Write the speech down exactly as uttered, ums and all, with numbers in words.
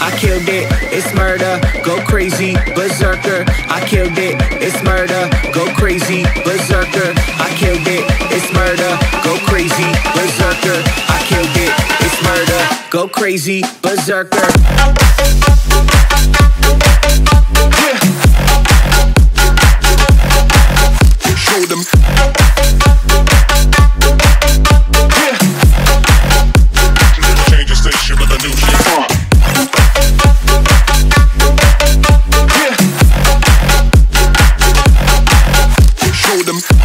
I killed it, it's murder, go crazy, berserker. I killed it, it's murder, go crazy, berserker. I killed it, it's murder, go crazy, berserker. I killed it, it's murder, go crazy, berserker. Yeah. Show them. Yeah. Change the station with a new shit. Yeah. Show them.